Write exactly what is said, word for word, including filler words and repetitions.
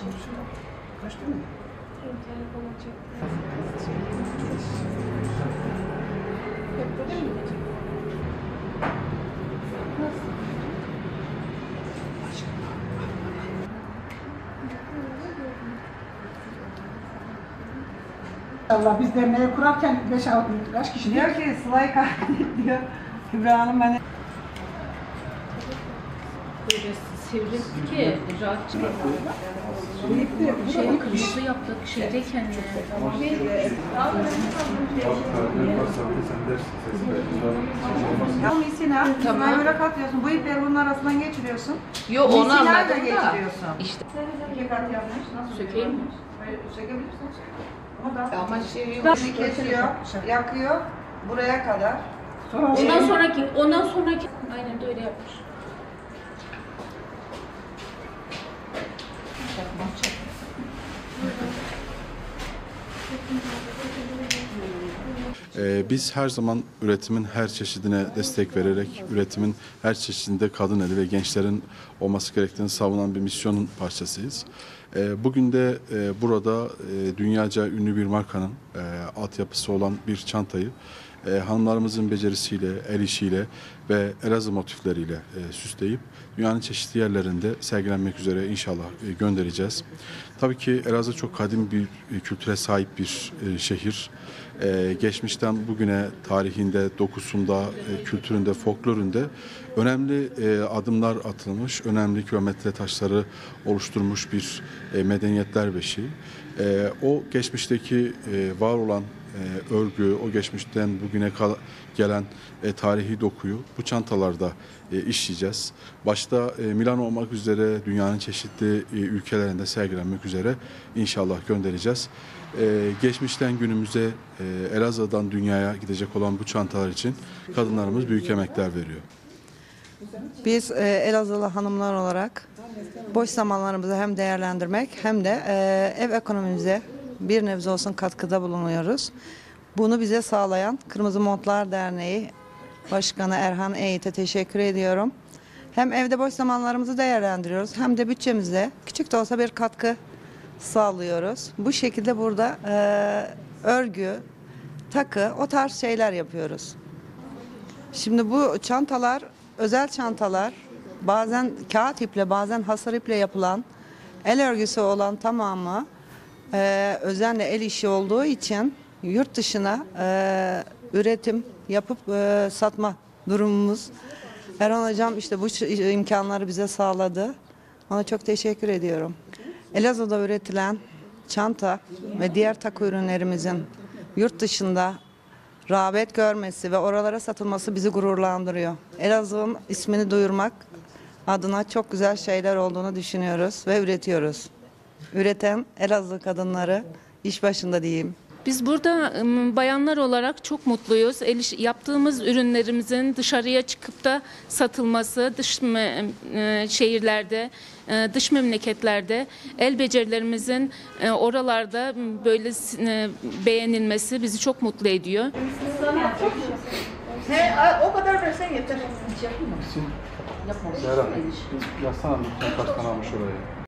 Kaç tane? Telefon açık. Hep böyle mi gidecek? Nasıl? Allah biz derneği kurarken beş altı kaç kişi Diyor ki Sıla'yı kahret diyor. Kübra Hanım ben Böyle sivrildi ki rahat çıkıyor. Şeyi kırmızı yaptık şeydeyken ya. Tamam misina. Tamam. Tamam. Böyle katıyorsun. Bu ipleri bunun arasından geçiriyorsun. Yo onu Misinayla anladım da. geçiriyorsun. İşte İki kat yapmış. Nasıl? sökeyim mi? Hayır, sökebilirsin. Ama daha. Ama şey Bunu kesiyor, yakıyor. Buraya kadar. Sonra Ondan sonraki, ondan sonraki aynen de öyle yapmış. Çakma çakma. Ee, biz her zaman üretimin her çeşidine destek vererek, üretimin her çeşidinde kadın eli ve gençlerin olması gerektiğini savunan bir misyonun parçasıyız. Ee, bugün de e, burada e, dünyaca ünlü bir markanın e, altyapısı olan bir çantayı e, hanımlarımızın becerisiyle, el işiyle ve Elazığ motifleriyle e, süsleyip dünyanın çeşitli yerlerinde sergilenmek üzere inşallah e, göndereceğiz. Tabii ki Elazığ çok kadim bir e, kültüre sahip bir e, şehir. Ee, geçmişten bugüne tarihinde, dokusunda, e, kültüründe, folkloründe önemli e, adımlar atılmış, önemli kilometre taşları oluşturmuş bir e, medeniyetler beşiği. E, o geçmişteki e, var olan e, örgü, o geçmişten bugüne gelen e, tarihi dokuyu bu çantalarda e, işleyeceğiz. Başta e, Milano olmak üzere dünyanın çeşitli e, ülkelerinde sergilenmek üzere inşallah göndereceğiz. Ee, geçmişten günümüze e, Elazığ'dan dünyaya gidecek olan bu çantalar için kadınlarımız büyük emekler veriyor. Biz e, Elazığlı hanımlar olarak boş zamanlarımızı hem değerlendirmek hem de e, ev ekonomimize bir nebze olsun katkıda bulunuyoruz. Bunu bize sağlayan Kırmızı Montlar Derneği Başkanı Erhan Eğit'e teşekkür ediyorum. Hem evde boş zamanlarımızı değerlendiriyoruz hem de bütçemize küçük de olsa bir katkı sağlıyoruz. Bu şekilde burada e, örgü, takı, o tarz şeyler yapıyoruz. Şimdi bu çantalar, özel çantalar, bazen kağıt iple, bazen hasır iple yapılan, el örgüsü olan tamamı e, özenle el işi olduğu için yurt dışına e, üretim yapıp e, satma durumumuz. Erhan Hocam işte bu imkanları bize sağladı. Ona çok teşekkür ediyorum. Elazığ'da üretilen çanta ve diğer takı ürünlerimizin yurt dışında rağbet görmesi ve oralara satılması bizi gururlandırıyor. Elazığ'ın ismini duyurmak adına çok güzel şeyler olduğunu düşünüyoruz ve üretiyoruz. Üreten Elazığ kadınları iş başında diyeyim. Biz burada bayanlar olarak çok mutluyuz. El iş, yaptığımız ürünlerimizin dışarıya çıkıp da satılması, dış şehirlerde, dış memleketlerde el becerilerimizin oralarda böyle beğenilmesi bizi çok mutlu ediyor. He, o kadar versen yeter. Yapma. Yapsana lütfen kaç tane almış oraya.